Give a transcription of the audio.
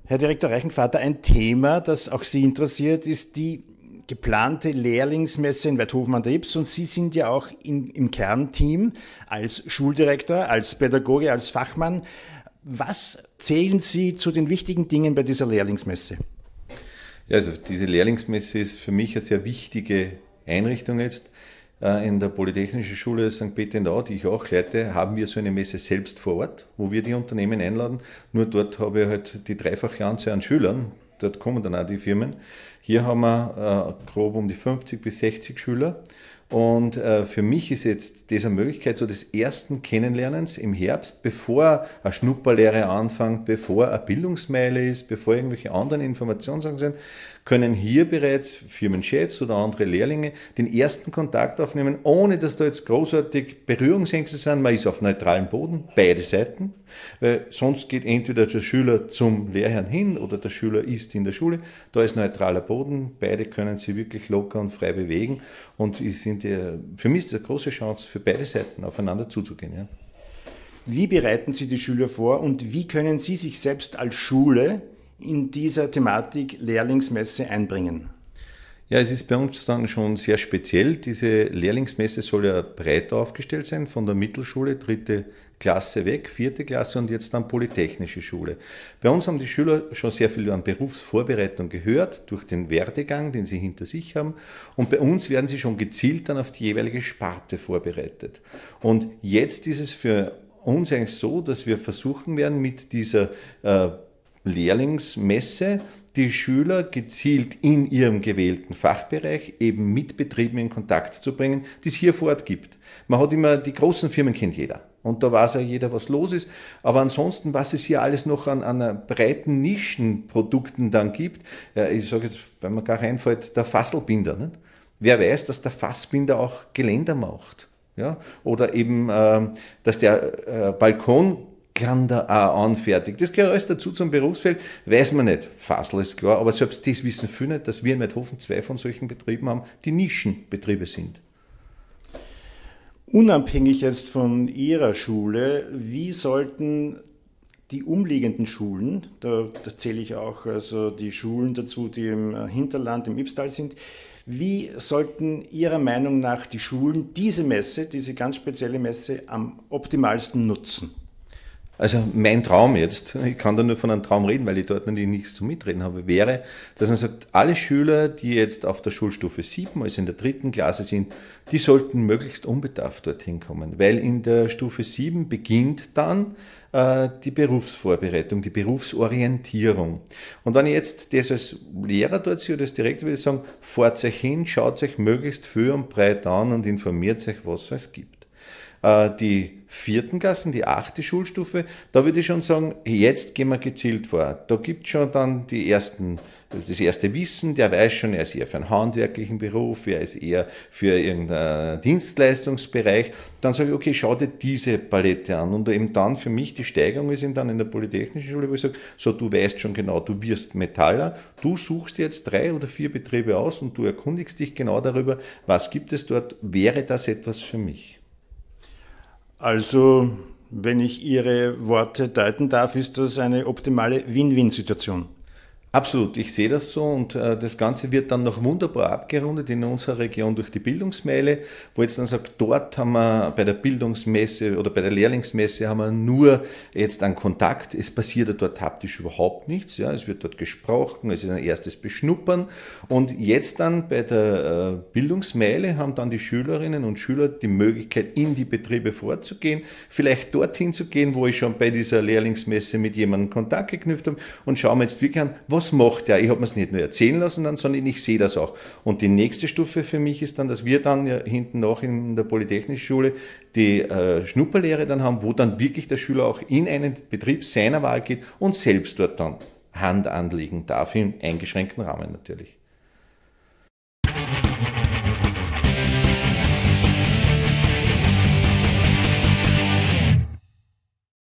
Herr Direktor Reichenvater, ein Thema, das auch Sie interessiert, ist die geplante Lehrlingsmesse in Weidhofen an der Ybbs. Und Sie sind ja auch im Kernteam als Schuldirektor, als Pädagoge, als Fachmann. Was zählen Sie zu den wichtigen Dingen bei dieser Lehrlingsmesse? Ja, also diese Lehrlingsmesse ist für mich eine sehr wichtige Einrichtung jetzt. In der Polytechnischen Schule St. Peter in der Au, die ich auch leite, haben wir so eine Messe selbst vor Ort, wo wir die Unternehmen einladen. Nur dort habe ich halt die dreifache Anzahl an Schülern. Dort kommen dann auch die Firmen. Hier haben wir grob um die 50 bis 60 Schüler. Und für mich ist jetzt diese Möglichkeit so des ersten Kennenlernens im Herbst, bevor eine Schnupperlehre anfängt, bevor eine Bildungsmeile ist, bevor irgendwelche anderen Informationssachen sind, können hier bereits Firmenchefs oder andere Lehrlinge den ersten Kontakt aufnehmen, ohne dass da jetzt großartig Berührungsängste sind. Man ist auf neutralem Boden, beide Seiten, weil sonst geht entweder der Schüler zum Lehrherrn hin oder der Schüler ist in der Schule. Da ist neutraler Boden, beide können sich wirklich locker und frei bewegen und für mich ist das eine große Chance für beide Seiten aufeinander zuzugehen. Ja. Wie bereiten Sie die Schüler vor und wie können Sie sich selbst als Schule in dieser Thematik Lehrlingsmesse einbringen? Ja, es ist bei uns dann schon sehr speziell. Diese Lehrlingsmesse soll ja breit aufgestellt sein, von der Mittelschule, 3. Klasse weg, 4. Klasse und jetzt dann Polytechnische Schule. Bei uns haben die Schüler schon sehr viel an Berufsvorbereitung gehört, durch den Werdegang, den sie hinter sich haben. Und bei uns werden sie schon gezielt dann auf die jeweilige Sparte vorbereitet. Und jetzt ist es für uns eigentlich so, dass wir versuchen werden, mit dieser Lehrlingsmesse die Schüler gezielt in ihrem gewählten Fachbereich eben mit Betrieben in Kontakt zu bringen, die es hier vor Ort gibt. Man hat immer, die großen Firmen kennt jeder und da weiß ja jeder, was los ist, aber ansonsten, was es hier alles noch an breiten Nischenprodukten dann gibt, ich sage jetzt, wenn mir gar reinfällt, der Fasselbinder. Nicht? Wer weiß, dass der Fassbinder auch Geländer macht? Ja? Oder eben, dass der Balkonklander auch anfertigt. Das gehört alles dazu zum Berufsfeld, weiß man nicht. Fassel ist klar, aber selbst das wissen viele nicht, dass wir in Weidhofen 2 von solchen Betrieben haben, die Nischenbetriebe sind. Unabhängig jetzt von Ihrer Schule, wie sollten die umliegenden Schulen, da zähle ich auch also die Schulen dazu, die im Hinterland, im Ybbstal sind, wie sollten Ihrer Meinung nach die Schulen diese Messe, diese ganz spezielle Messe am optimalsten nutzen? Also mein Traum jetzt, ich kann da nur von einem Traum reden, weil ich dort natürlich nichts zum Mitreden habe, wäre, dass man sagt, alle Schüler, die jetzt auf der Schulstufe 7, also in der 3. Klasse sind, die sollten möglichst unbedarft dorthin kommen, weil in der Stufe 7 beginnt dann die Berufsvorbereitung, die Berufsorientierung. Und wenn ich jetzt das als Lehrer dort sehe oder als Direktor, würde ich sagen, fahrt euch hin, schaut euch möglichst viel und breit an und informiert euch, was es gibt. Die 4. Klassen, die 8. Schulstufe, da würde ich schon sagen, jetzt gehen wir gezielt vor. Da gibt es schon dann das erste Wissen, der weiß schon, er ist eher für einen handwerklichen Beruf, er ist eher für irgendeinen Dienstleistungsbereich. Dann sage ich, okay, schau dir diese Palette an. Und eben dann für mich die Steigerung ist eben dann in der Polytechnischen Schule, wo ich sage, so du weißt schon genau, du wirst Metaller, du suchst jetzt 3 oder 4 Betriebe aus und du erkundigst dich genau darüber, was gibt es dort, wäre das etwas für mich? Also, wenn ich Ihre Worte deuten darf, ist das eine optimale Win-Win-Situation. Absolut, ich sehe das so und das Ganze wird dann noch wunderbar abgerundet in unserer Region durch die Bildungsmeile, wo jetzt dann sagt, dort haben wir bei der Bildungsmesse oder bei der Lehrlingsmesse haben wir nur jetzt einen Kontakt, es passiert dort haptisch überhaupt nichts, ja, es wird dort gesprochen, es ist ein erstes Beschnuppern und jetzt dann bei der Bildungsmeile haben dann die Schülerinnen und Schüler die Möglichkeit in die Betriebe vorzugehen, vielleicht dorthin zu gehen, wo ich schon bei dieser Lehrlingsmesse mit jemandem Kontakt geknüpft habe und schauen wir jetzt wirklich an, was macht der? Ich habe mir es nicht nur erzählen lassen, sondern ich sehe das auch. Und die nächste Stufe für mich ist dann, dass wir dann ja hinten noch in der Polytechnischen Schule die Schnupperlehre dann haben, wo dann wirklich der Schüler auch in einen Betrieb seiner Wahl geht und selbst dort dann Hand anlegen darf, im eingeschränkten Rahmen natürlich.